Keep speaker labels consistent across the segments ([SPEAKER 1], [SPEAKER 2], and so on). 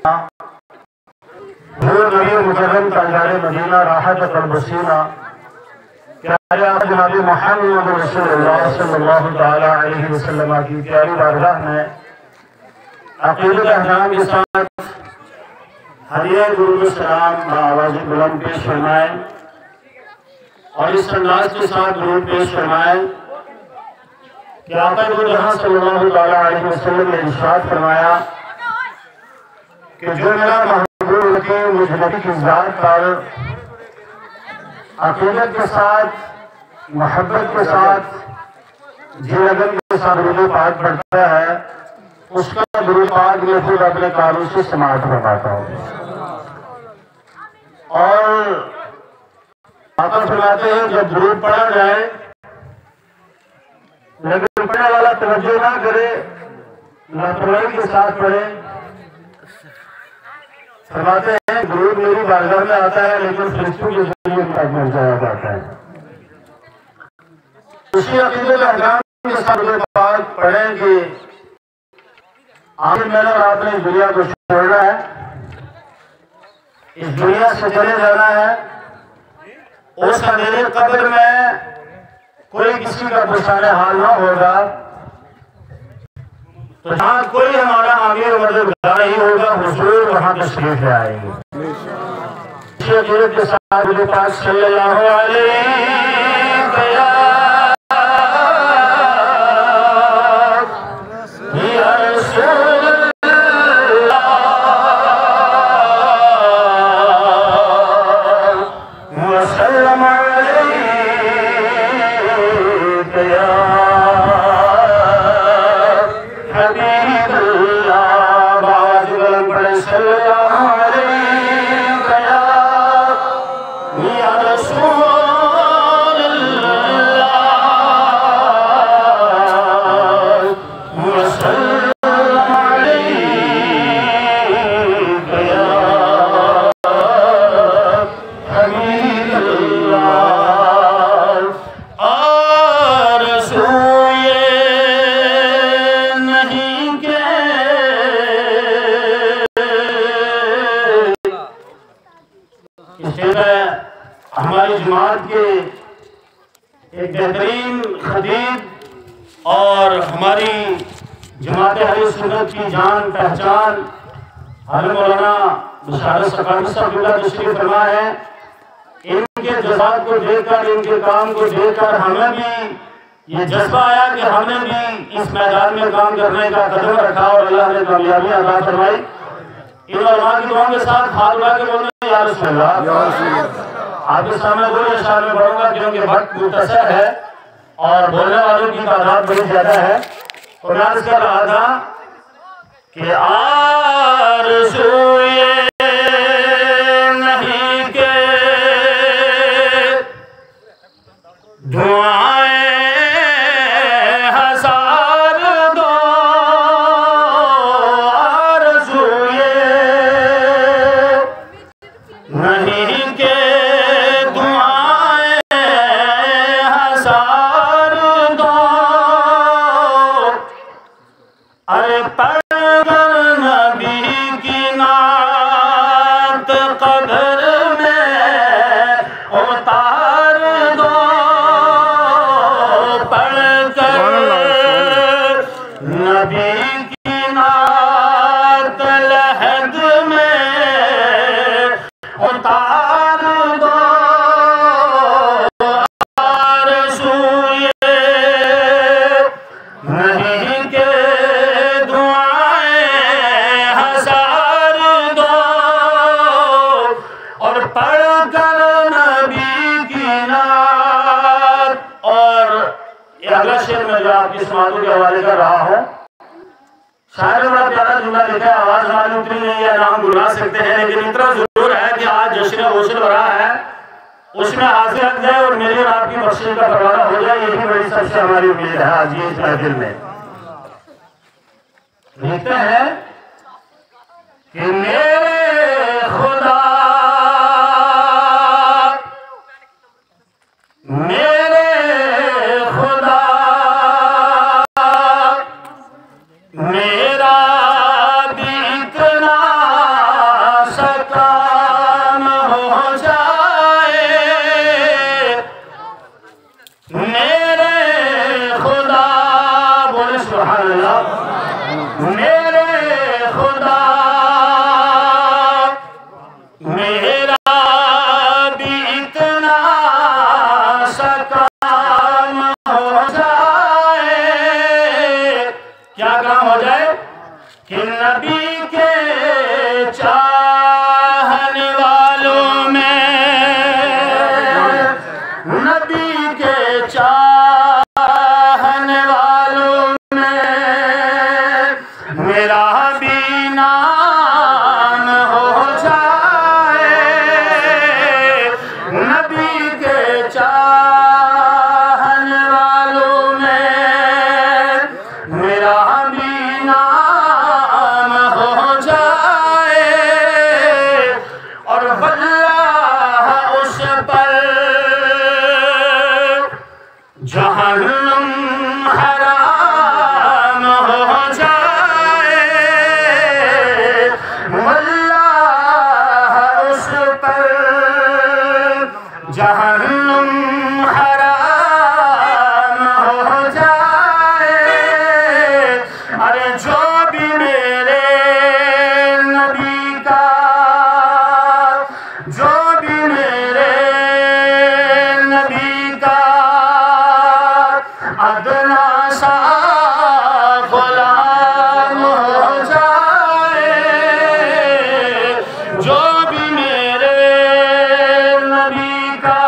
[SPEAKER 1] حضور نبی مکرم تاجدار مدینہ راحت قلب سینہ پیارے آقا جناب محمد رسول اللہ صلی اللہ تعالی علیہ وسلم کی پیاری بارگاہ میں عقیدت احکام کے ساتھ ہدیہ درود السلام بآواز بلند پیش فرمائیں اور اس انداز کے ساتھ درود پیش فرمائیں کہ آقا دو جہاں صلی اللہ تعالی علیہ وسلم نے ارشاد فرمایا کہ جو میرا محبوب کی مجھ نبی کی ذات پر عقیدت کے ساتھ محبت کے ساتھ جی لگن کے ساتھ درود پاک پڑھتا ہے اس کا درود پاک میں خود اپنے کانوں سے سماعت فرماتا ہوں اور آقا فرماتے ہیں جب درود پڑھا جائے لیکن پڑھنے والا توجہ نہ کرے لاپرواہی کے ساتھ پڑھے فرماتے ہیں درود میری بارگاہ میں آتا ہے لیکن فرشتوں کے ذریعے تک پہنچایا جاتا ہے اسی عقیدت احکام کے ساتھ درود پاک پڑھیں کہ آخر میں نے اور آپ نے اس دنیا کو چھوڑنا ہے اس دنیا سے چلے جانا ہے اس اندھیرے قبر میں کوئی کسی کا پریشان حال نہ ہوگا تو جہاں کوئی ہمارا آمیر و مددگار نہیں ہوگا حضور وہاں تشریف لے آئیں گے اسی عقیدت کے ساتھ درود پاک صلی اللہ علیہ ہماری جماعت کے ایک بہترین خطیب اور ہماری جماعت اہل سنت کی جان پہچان حضرت مولانا بشارت ثقافی صاحب اللہ تشریف فرما ہے ان کے جذبات کو دیکھ کر ان کے کام کو دیکھ کر ہمیں بھی یہ جذبہ آیا کہ ہمیں بھی اس میدان میں کام کرنے کا قدم رکھا اور اللہ نے کامیابی عطا فرمائی ان علماء کی دعاؤں کے ساتھ ہاتھ اٹھا کے بولنا یا رسول اللہ آپ کے سامنے دو اشعار میں پڑھوں گا کیونکہ وقت مختصر ہے اور بولنے والوں کی تعداد بڑی زیادہ ہے تو میں عرض کر رہا تھا کہ آرزوئے نہیں کہ دعائیں ہزار دو آرزوئے نہیں کہ اس موضوع کے حوالے کر رہا ہوں شاعر نے بڑا پیارا جملہ لکھا ہے آواز ہماری اتنی نہیں ہے نام بلا سکتے ہیں لیکن اتنا ضرور ہے کہ آج جشن غسل ہو رہا ہے اس میں حاضر رکھ جائے اور میری اور آپ کی بخشش کا پروانہ ہو جائے یہی بڑی سب سے ہماری امید ہے آج یہ اس محفل میں لکھتے ہیں کہ میرے خدا میرا بھی اتنا کہ نبی کے چاہنے والوں میں، نبی کے چاہنے والوں میں میرا بھی نام ہو جائے، نبی کے چاہنے والوں میں میرا بھی نام ہو جائے، اور واللہ اس پر جہنم حرام ہو جائے، واللہ اس پر جہنم حرام ہو جائے، ارے جو بھی میرے نبی کا، جو بھی میرے نبی کا ادنا سا غلام ہو جائے، جو بھی میرے نبی کا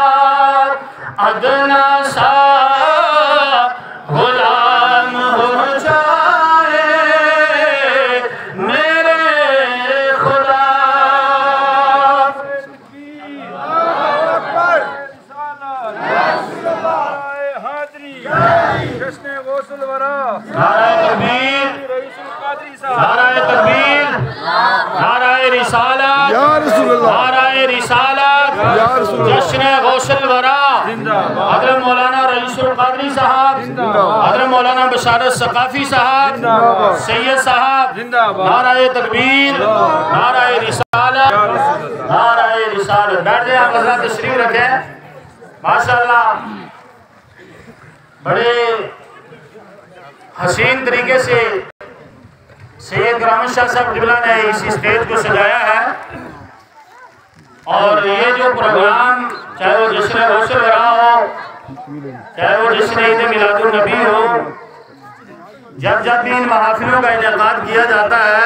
[SPEAKER 1] ادنا سا غلام ہو جائے، میرے خدا نعرہ تکبیر، نعرہ تکبیر، نعرہ رسالت، نعرہ رسالت، جشن غوث الورا، حضرت مولانا رئیس القادری صاحب، حضرت مولانا بشارت ثقافی صاحب، سید صاحب، نعرہ تکبیر، نعرہ رسالت، نعرہ رسالت۔ بیٹھ جائیں آپ حضرات، تشریف رکھیں۔ ماشاءاللہ بڑے حسین طریقے سے سید گرام شاہ صاحب قبلہ نے اس اسٹیج کو سجایا ہے، اور یہ جو پروگرام چاہے وہ جشن غوث الورا ہو، چاہے وہ جشن عید میلاد النبی ہو، جب جب بھی ان محافلوں کا انعقاد کیا جاتا ہے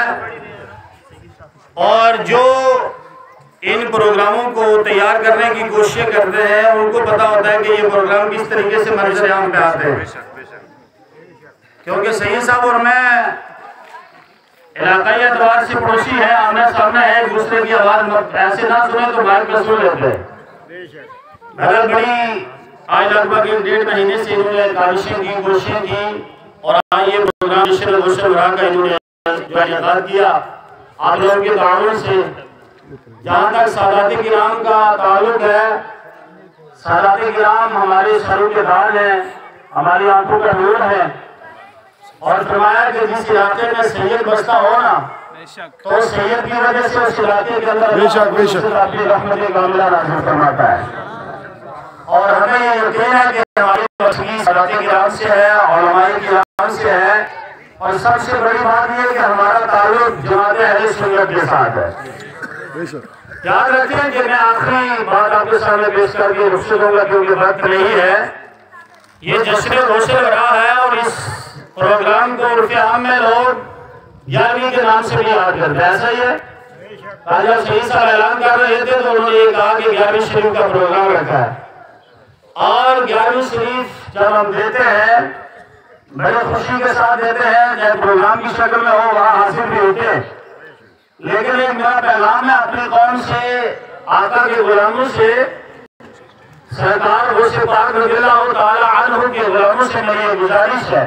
[SPEAKER 1] اور جو ان پروگراموں کو تیار کرنے کی کوششیں کرتے ہیں، ان کو پتا ہوتا ہے کہ یہ پروگرام کس طریقے سے منظر عام پہ آتے ہیں، کیونکہ سید صاحب اور میں علاقائی اعتبار سے پڑوسی ہیں، آمنے سامنے ہیں، ایک دوسرے کی آواز ایسے نہ سنیں تو مائک پہ سن لیتے ہیں۔ بہرحال بڑی آج لگ بھگ 1.5 مہینے سے انہوں نے کاوشیں کی، کوششیں کی، اور آج یہ پروگرام جشن غوث الورا کا انہوں نے جو انعقاد کیا آپ لوگوں کے تعاون سے۔ جہاں تک سادات کرام کا تعلق ہے، سادات کرام ہمارے سروں کے دار ہیں، ہماری آنکھوں کا نور ہے، اور فرمایا کہ جس علاقے میں سید بستا ہو نا تو سید کی وجہ سے اس علاقے کے اندر اپنی رحمت کاملہ نازل فرماتا ہے، اور ہمیں یہ یقین ہے کہ ہماری وسیع سادات کرام سے ہے، علماء کرام سے ہے، اور سب سے بڑی بات یہ کہ ہمارا تعلق جماعت اہل سنت کے ساتھ ہے۔ یاد رکھیں کہ میں آخری بات آپ کے سامنے پیش کر کے رخصت ہوں گا کیونکہ وقت نہیں ہے۔ یہ جشن غوث الورا ہے، اور اس پروگرام کو عرف عام میں لوگ 11ویں کے نام سے بھی یاد کرتے ہیں، ایسا ہی ہے؟ جب شہید صاحب اعلان کر رہے تھے تو انہوں نے یہ کہا کہ 11ویں شریف کا پروگرام رکھا ہے، اور 11ویں شریف جب ہم دیتے ہیں بڑے خوشی کے ساتھ دیتے ہیں، جب پروگرام کی شکل میں ہو وہاں حاضر بھی ہوتے ہیں، لیکن ایک میرا پیغام ہے اپنی قوم سے، آقا کے غلاموں سے، سرکار غوث پاک رضی اللہ تعالی عنہ کے غلاموں سے میری گزارش ہے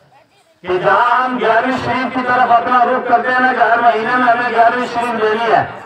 [SPEAKER 1] کہ جہاں ہم 11ویں شریف کی طرف اپنا رخ کرتے ہیں نا کہ ہر مہینے میں ہمیں 11ویں شریف لینی ہے،